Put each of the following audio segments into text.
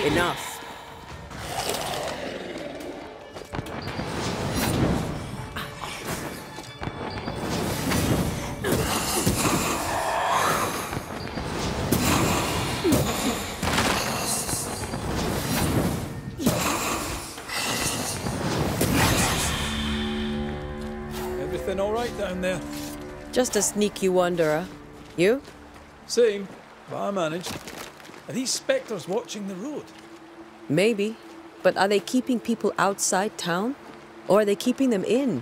Enough. Everything all right down there? Just a sneaky wanderer. You? Same, but I managed. Are these spectres watching the road? Maybe. But are they keeping people outside town? Or are they keeping them in?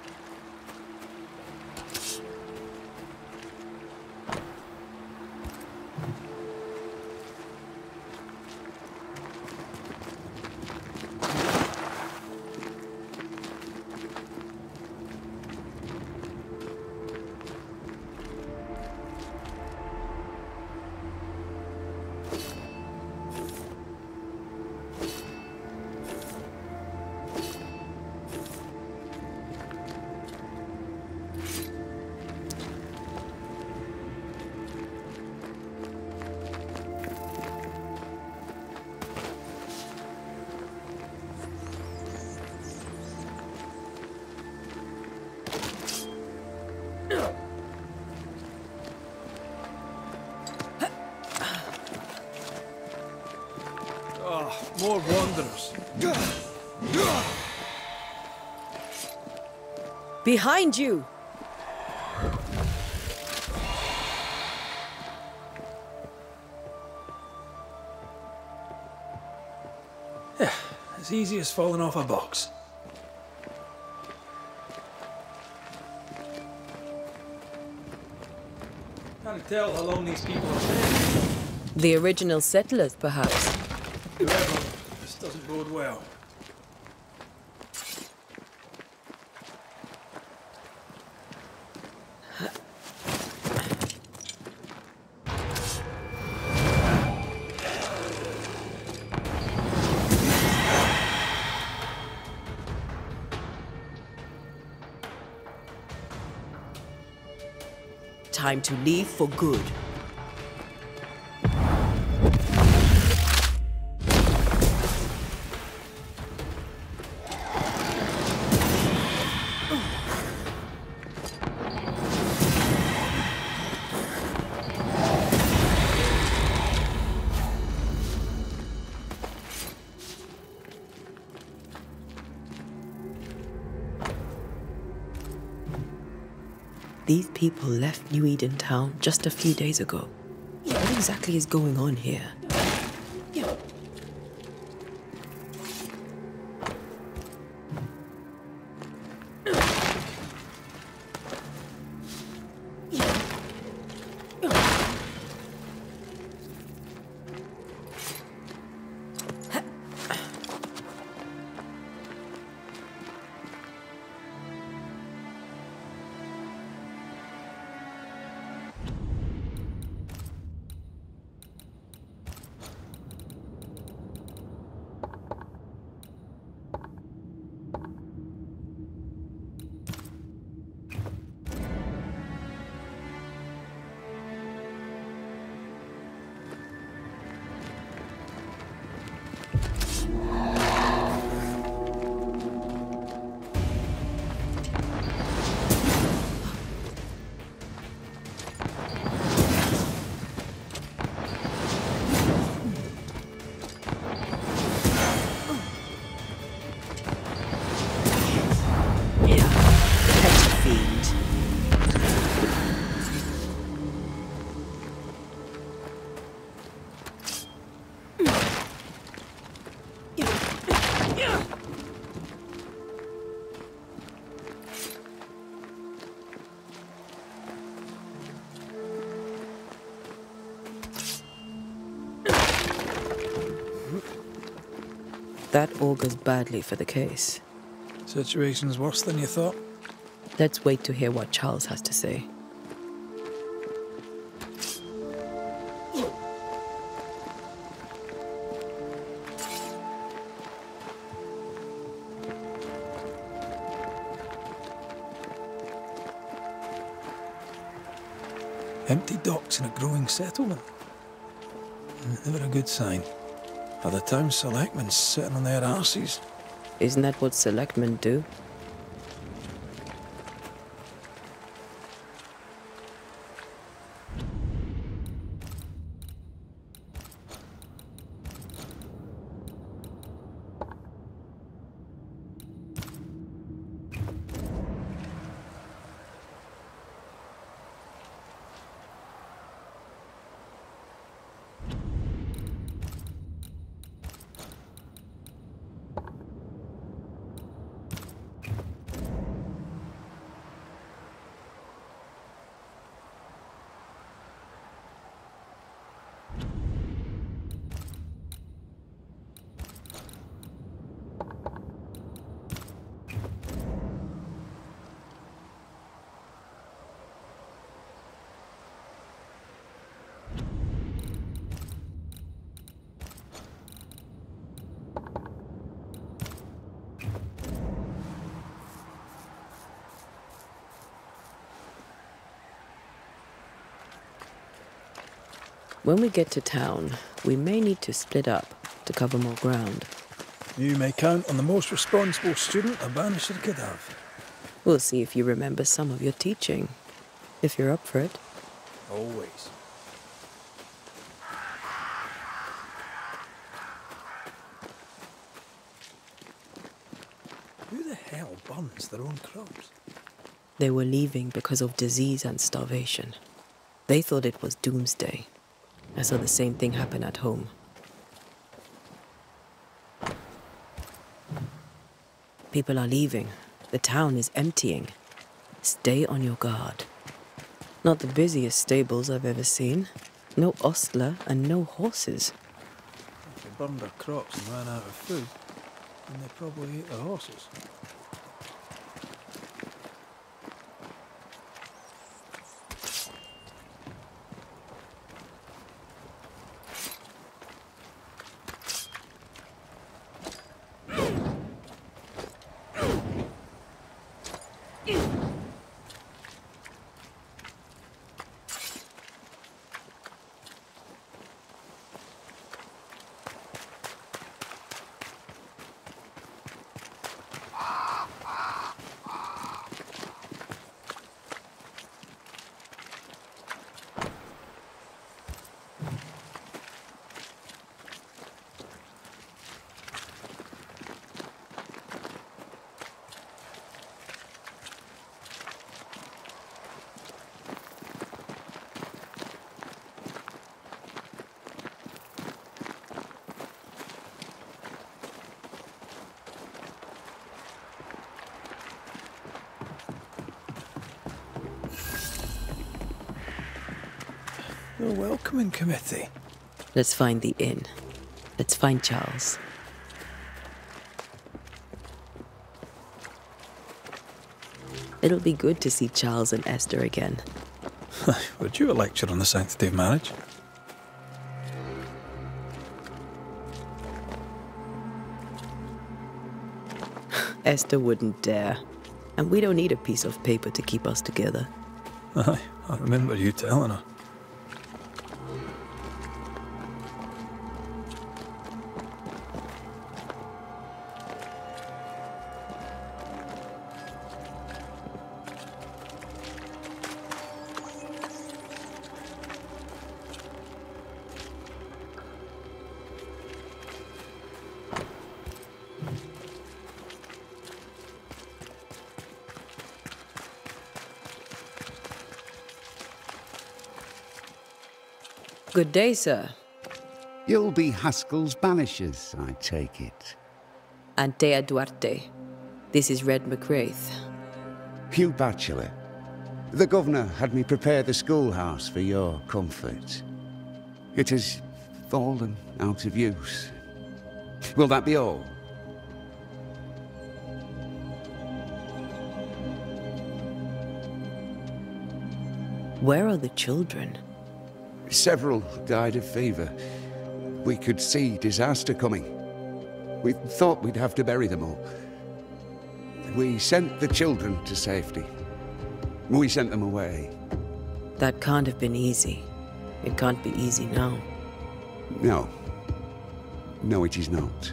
More wanderers. Behind you! Yeah, as easy as falling off a box. Can't tell how long these people are staying. The original settlers, perhaps. Whoever, this doesn't bode well. Time to leave for good. These people left New Eden Town just a few days ago. What exactly is going on here? That augurs badly for the case. Situation's worse than you thought. Let's wait to hear what Charles has to say. Empty docks in a growing settlement. Never a good sign. Are the town selectmen sitting on their arses? Isn't that what selectmen do? When we get to town, we may need to split up to cover more ground. You may count on the most responsible student a banisher could have. We'll see if you remember some of your teaching, if you're up for it. Always. Who the hell burns their own crops? They were leaving because of disease and starvation. They thought it was doomsday. I saw the same thing happen at home. People are leaving. The town is emptying. Stay on your guard. Not the busiest stables I've ever seen. No ostler and no horses. If they burned their crops and ran out of food, then they probably ate their horses. The welcoming committee. Let's find the inn. Let's find Charles. It'll be good to see Charles and Esther again. Would you a lecture on the sanctity of marriage? Esther wouldn't dare. And we don't need a piece of paper to keep us together. Aye, I remember you telling her. Good day, sir. You'll be Haskell's banishers, I take it. Antea Duarte. This is Red McWraith. Hugh Batchelor. The governor had me prepare the schoolhouse for your comfort. It has fallen out of use. Will that be all? Where are the children? Several died of fever. We could see disaster coming. We thought we'd have to bury them all. We sent the children to safety. We sent them away. That can't have been easy. It can't be easy now. No. No, it is not.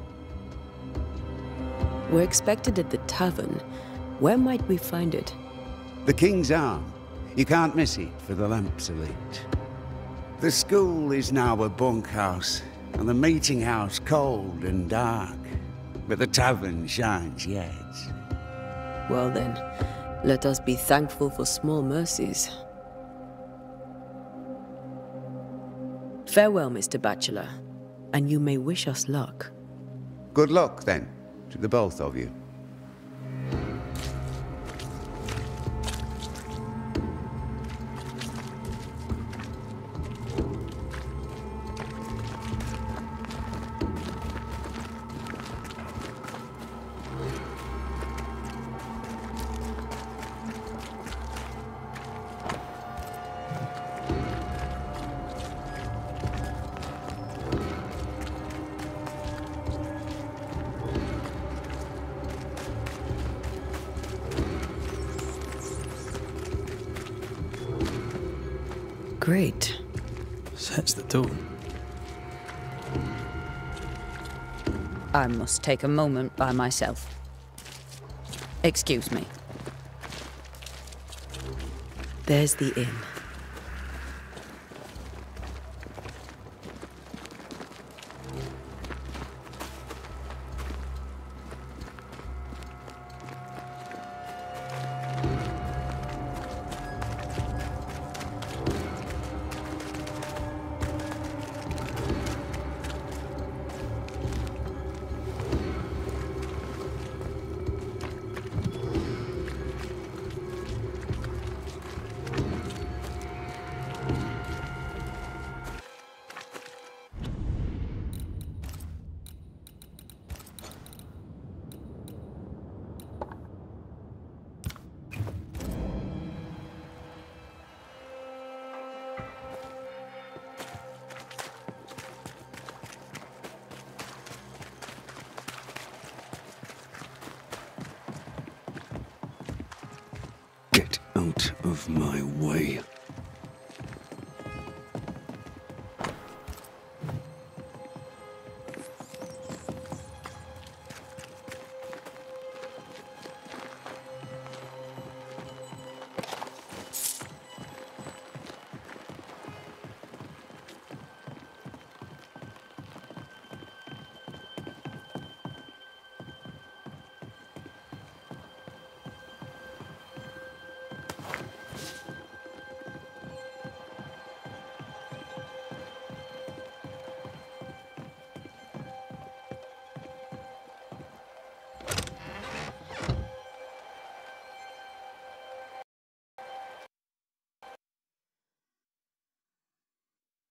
We're expected at the tavern. Where might we find it? The King's Arm. You can't miss it, for the lamps are lit. The school is now a bunkhouse, and the meeting house cold and dark. But the tavern shines yet. Well then, let us be thankful for small mercies. Farewell, Mr. Bachelor, and you may wish us luck. Good luck, then, to the both of you. Great. Sets the tone. I must take a moment by myself. Excuse me. There's the inn. Get out of my way.